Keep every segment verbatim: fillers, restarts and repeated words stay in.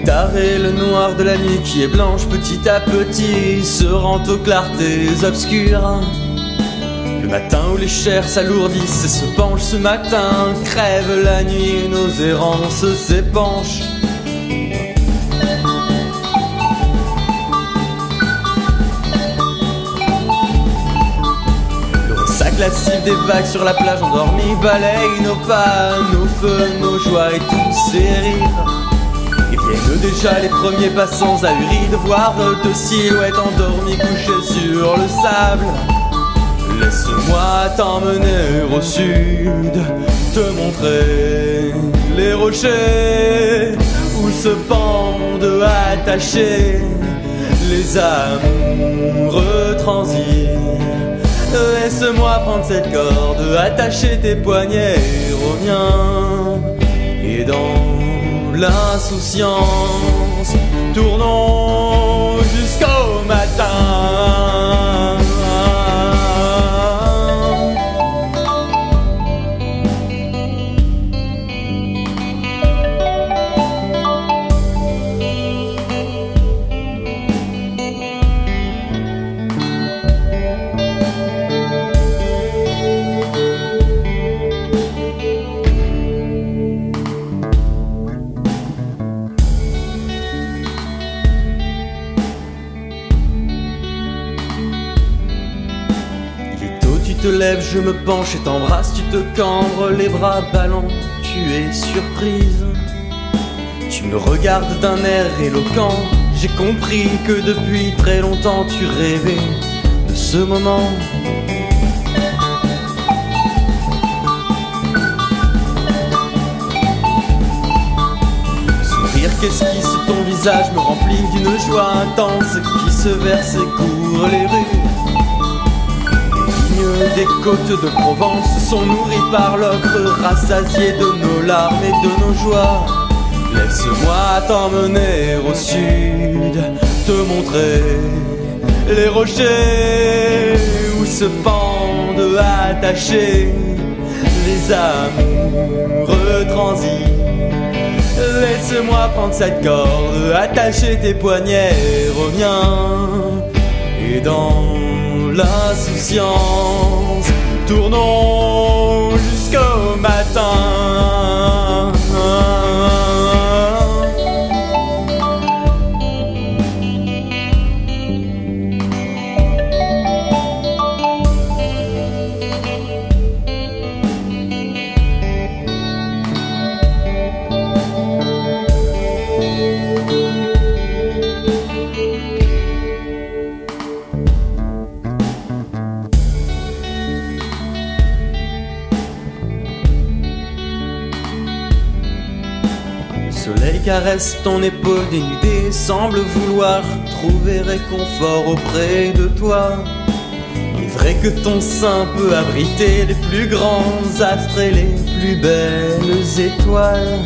tard et le noir de la nuit qui est blanche petit à petit se rend aux clartés obscures. Le matin où les chairs s'alourdissent et se penchent, ce matin crève la nuit et nos errances s'épanchent. Le ressac lascif des vagues sur la plage endormie balaye nos pas, nos feux, nos joies et tous ces rires. Et viennent déjà les premiers passants ahuris de voir deux silhouettes endormies couchées sur le sable. Laisse-moi t'emmener au sud, te montrer les rochers où se pendent attachés les amoureux transis. Laisse-moi prendre cette corde, attacher tes poignets aux miens. Et dans l'insouciance, tournons jusqu'au matin. Tu te lèves, je me penche et t'embrasse, tu te cambres, les bras ballants, tu es surprise. Tu me regardes d'un air éloquent, j'ai compris que depuis très longtemps tu rêvais de ce moment. Sourire qu'esquisse ton visage me remplit d'une joie intense qui se verse et court les rues. Des côtes de Provence sont nourries par l'ocre, rassasiées de nos larmes et de nos joies. Laisse-moi t'emmener au sud, te montrer les rochers où se pendent attachés les amoureux transis. Laisse-moi prendre cette corde, attacher tes poignets aux miens. Et dans l'insouciance, tournons jusqu'au matin. Le soleil caresse ton épaule dénudée, semble vouloir trouver réconfort auprès de toi. Il est vrai que ton sein peut abriter les plus grands astres et les plus belles étoiles.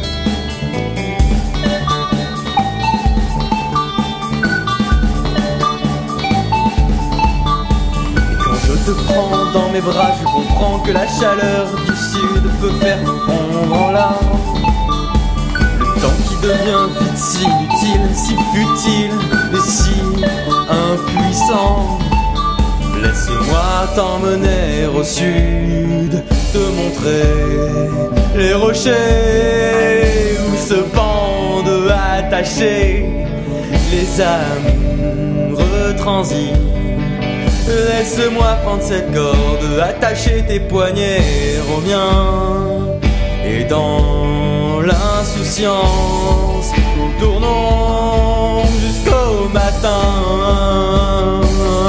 Et quand je te prends dans mes bras, je comprends que la chaleur du sud peut faire fondre en larmes. Temps qui devient vite si inutile, si futile et si impuissant. Laisse-moi t'emmener au sud, te montrer les rochers où se pendent attachés les amoureux transis. Laisse-moi prendre cette corde, attacher tes poignets aux miens. Et dans l'insouciance, tournons jusqu'au matin.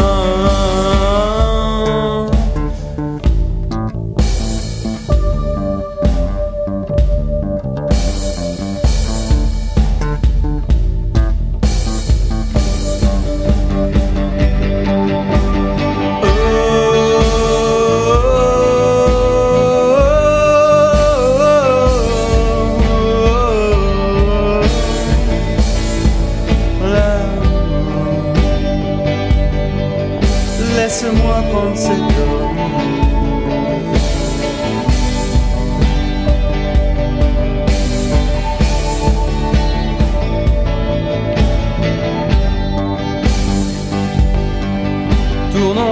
Laisse-moi prendre cette corde. retournons